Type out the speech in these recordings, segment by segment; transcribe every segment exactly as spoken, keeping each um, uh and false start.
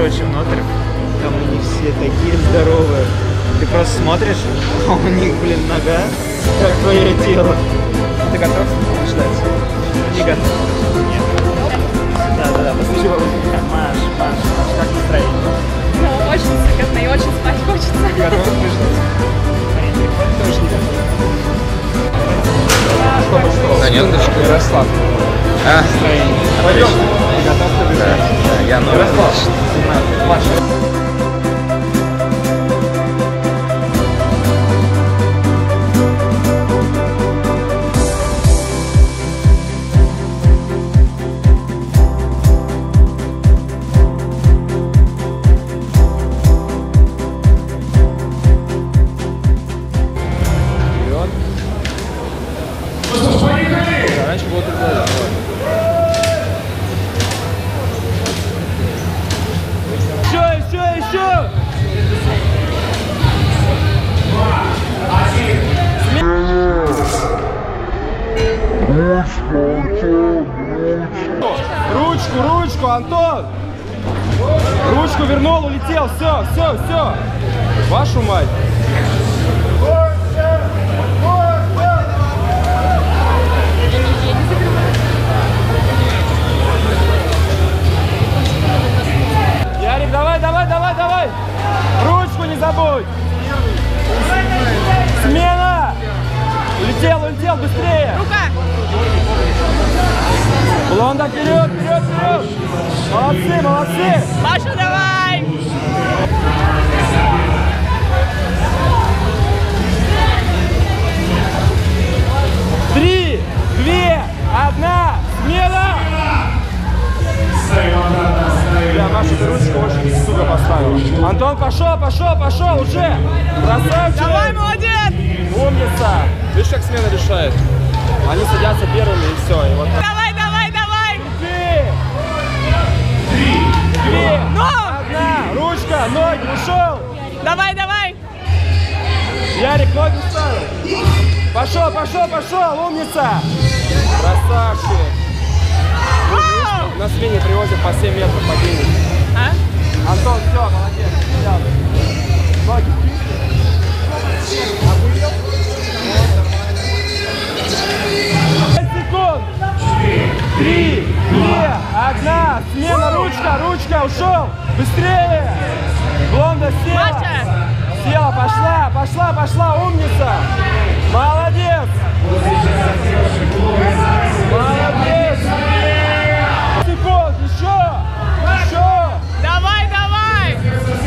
короче, внутрь. Там они все такие здоровые. Ты просто смотришь, а у них, блин, нога, как твое тело. Ты готов ждать? Не готов. Нет. Да-да-да, спасибо. Маш, Маш, Маш, как настроение? Ну, очень сыкотно и очень спать хочется. Готов ждать? Тоже не готов. Что, что? Да нет, ты Ярослав. А? Настроение. Пойдем. Ты готов побежать? Да, я новый. Ярослав. Маша. Раньше было так далее. Еще, еще, еще! Ручку, ручку, Антон! Ручку вернул, улетел, все, все, все! Вашу мать! Ярик, давай, давай, давай, давай! Ручку не забудь! Смена! Улетел, улетел, быстрее! Рука! Блонда, вперед, вперед, вперед! Молодцы, молодцы! Маша, давай! Три, две, одна, смена! Бля, Маша, ты ручку очень сука поставила. Антон, пошел, пошел, пошел, уже! Красавчик! Давай, молодец! Умница! Видишь, как смена решает? Они садятся первыми и все. И вот... Давай, давай, давай! Три, две, Ну! одна, ручка, ноги, ушел! Давай, давай! Ярик, ноги ставил! Пошел, пошел, пошел, умница! Красавчик! Воу! На смене привозят по семь метров по деньги. А? Антон, все, молодец. Взял. Ноги. Охуел? пять секунд. Три, две, одна. Смена, ручка, ручка, ушел. Быстрее. Блонда села. Маша! Села, пошла, пошла, пошла, умница. Молодец. Молодец. Секунд, еще, еще. Давай, давай!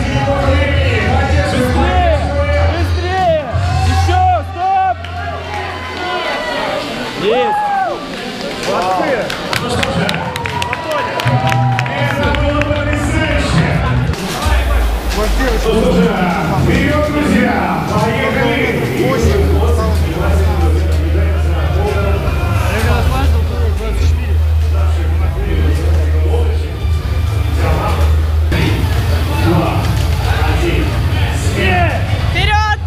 Быстрее, быстрее. Еще, стоп. Есть. Молодцы. Вперед, друзья! Поехали! Вперед!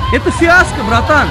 Это фиаско, братан.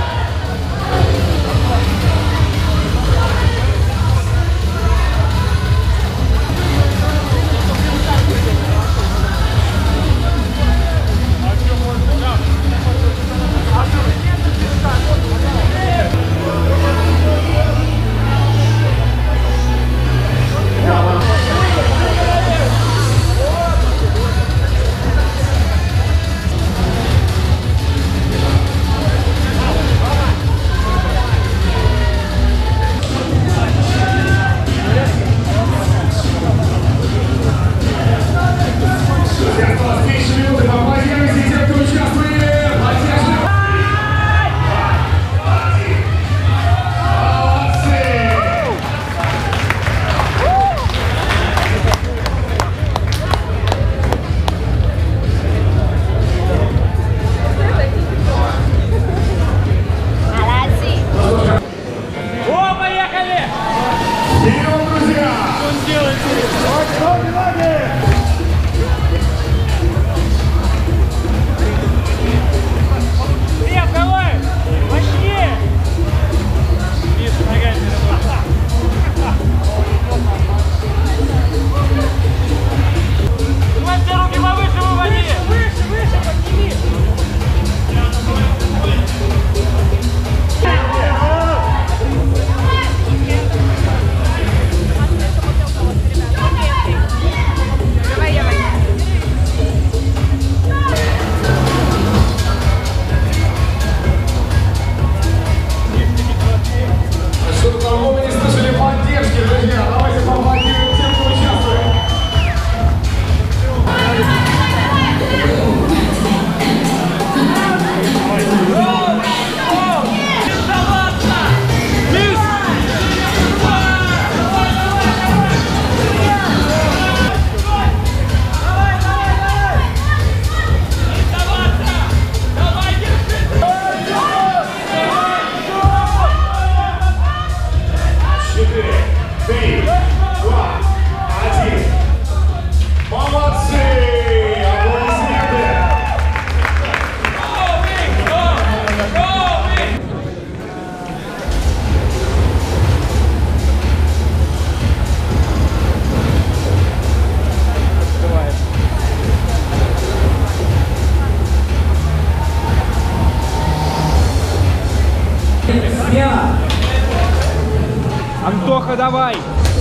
Антоха, давай!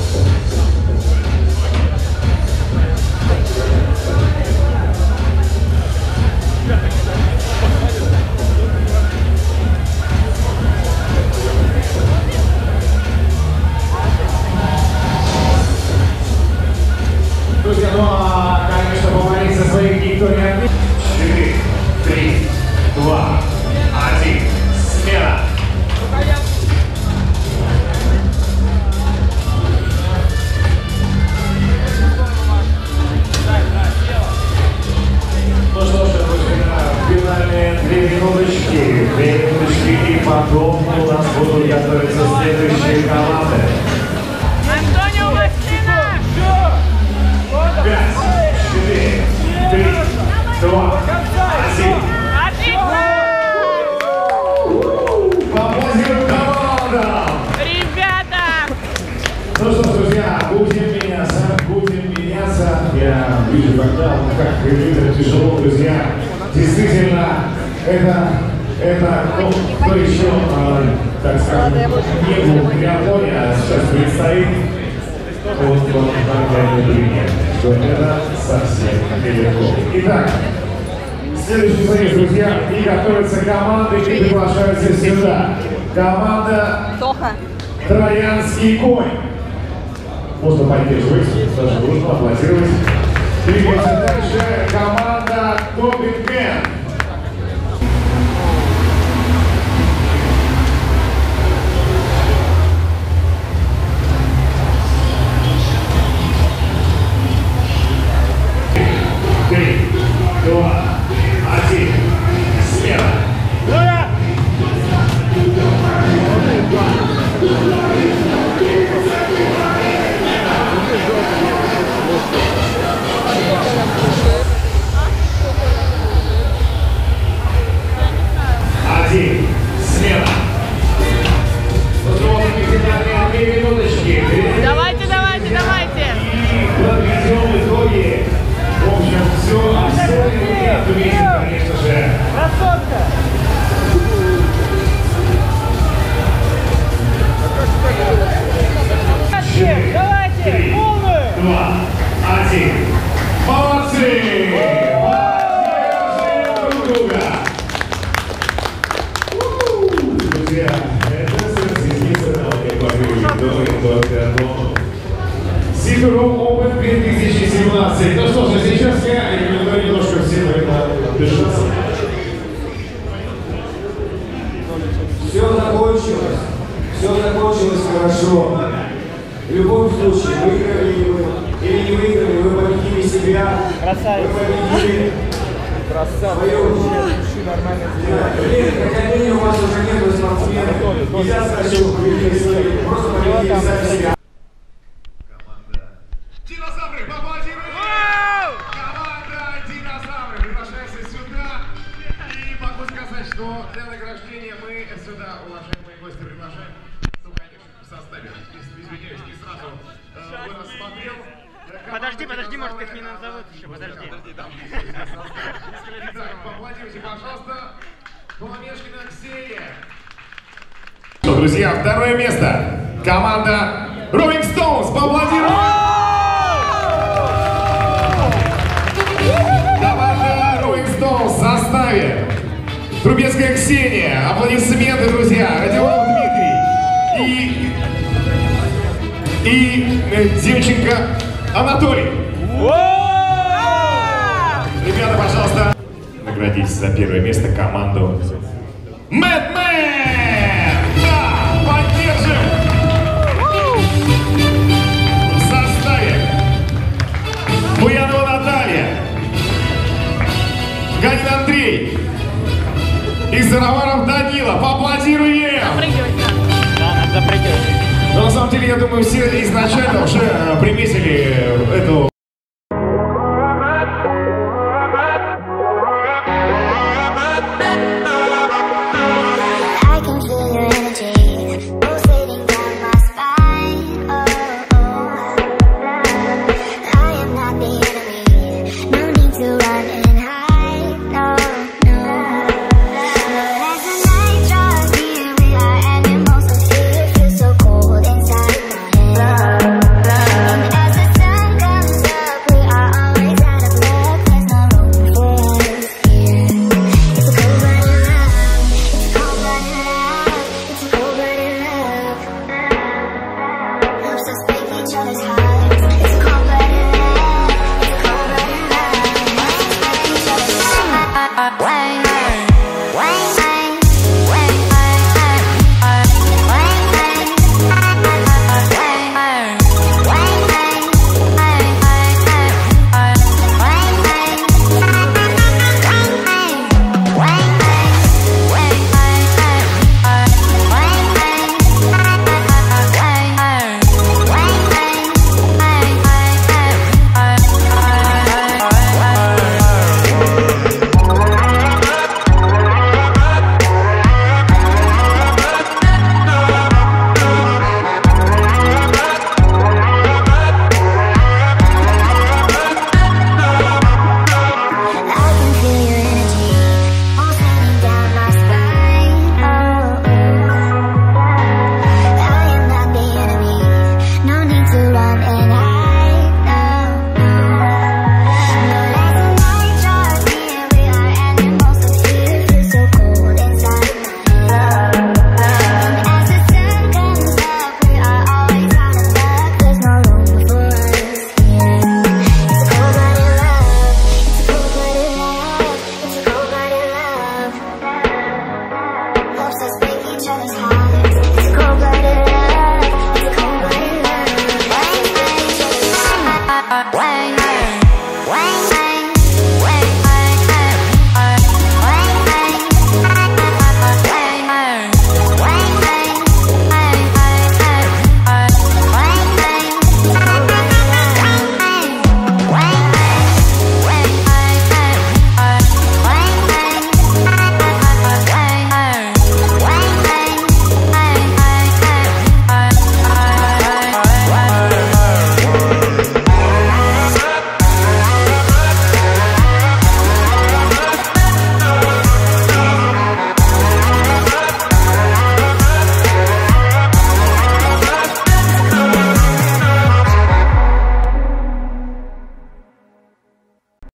Друзья, ну а, конечно, повалить со своих никто не отменит. четыре, три, два, один, смело! Ну что ж, друзья, финальные две минуточки, две минуточки, и потом у нас будут готовиться следующие команды. Антонио Маслина! Пять, четыре, три, два, один. Поаплодируем командам! Ребята! Ну что ж, друзья, будем меняться, будем меняться. Я вижу, когда, как это тяжело, друзья. Действительно, это, это, ну, кто еще, а, так скажем, не был в Японии, а сейчас предстоит. Вот, вот, так, пример, что это совсем нелегко. Итак, следующий союз, друзья, и готовятся команды, и приглашаются сюда. Команда Троянский конь. Можно поддерживать, даже нужно аплодировать. Двигается дальше команда Топпинген. Три, два, один, смело! Давайте, полную! Два, один. Молодцы! Поддерживаем друг друга! Друзья, это сверхъестественное Сибиром Open две тысячи семнадцать. Ну что же, сейчас я рекомендую немножко всем это дышаться. Все закончилось. Все закончилось хорошо. В любом случае, выиграли ли вы или не выиграли, вы победили себя. Красавец. Вы победили свою... Блин, хотя мнения у вас уже нету спортсменов. Нельзя сказать, что вы победили свои. Просто победили сами себя. Динозавры, поаплодируем! Команда Динозавры приглашается сюда. И могу сказать, что для награждения мы сюда, уважаемые гости, приглашаем. Ну, конечно, в составе. Извиняюсь, не сразу э, вы рассмотрел. Подожди, подожди, может их не назовут еще, подожди. Итак, поаплодируйте, пожалуйста, Коломешкина Ксения. Что, друзья, второе место. Команда Rolling Stones, поаплодируем! Команда Rolling Stones в составе. Трубецкая Ксения, аплодисменты, друзья. Родионов Дмитрий. И, и э, девчонка Анатолий. Ребята, пожалуйста, наградите за первое место команду Мэтмен! Да, поддержим! В составе Буянова Наталья, Ганин Андрей и Сыроваров Данила. Поаплодируем! Да, надо запрыгивать. Но на самом деле, я думаю, все изначально уже приметили эту